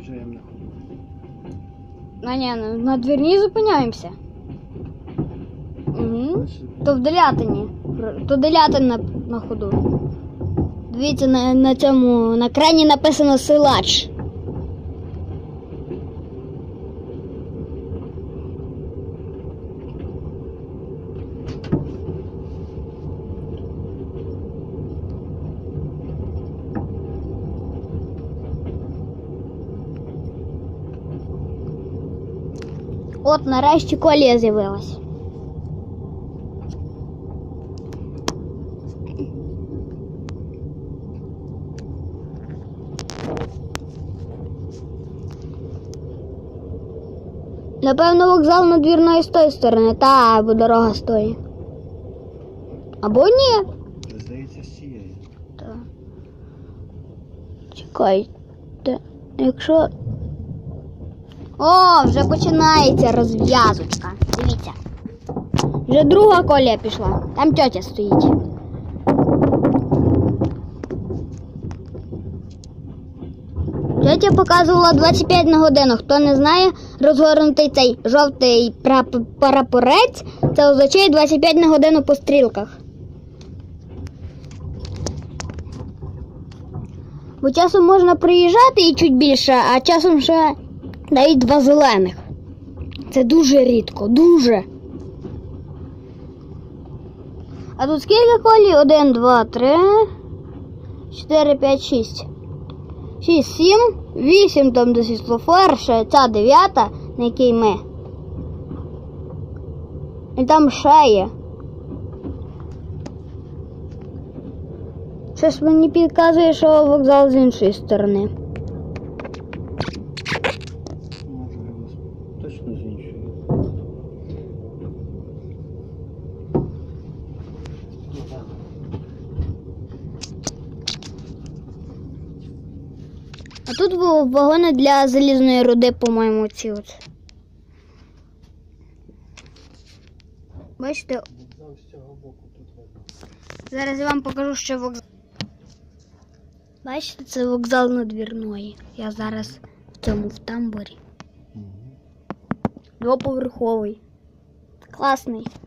Виїжджаємо на ходу. На двірній зупиняємося. Угу. То в Делятині. То Делятин на ходу. Дивіться, на цьому, на крані написано «Силач». От, нарешті колія з'явилась. Напевно, вокзал надвірної з тої сторони, або дорога з тої. Або ні. Здається, з цієї. Так. Чекайте. Якщо... О, вже починається розв'язочка. Дивіться. Вже друга колія пішла. Там тьотя стоїть. Тьотя показувала 25 на годину. Хто не знає, розгорнутий цей жовтий прапорець, це означає 25 на годину по стрілках. Бо часом можна приїжджати і чуть більше, а часом ще дають 2 зелених. Це дуже рідко, дуже. А тут скільки колій? 1, 2, 3, 4, 5, 6. 6, 7, 8, там десь світлофор, ще ця 9, на якій ми. І там ще є. Щось мені підказує, що вокзал з іншої сторони. Можливо, точно з іншої. А тут вагони для залізної руди, по-моєму, ці от. Бачите? Вокзал з цього боку тут видно. Зараз я вам покажу, що вокзал. Бачите, це вокзал надвірної. Я зараз в цьому, в тамбурі. Двоповерховий. Класний.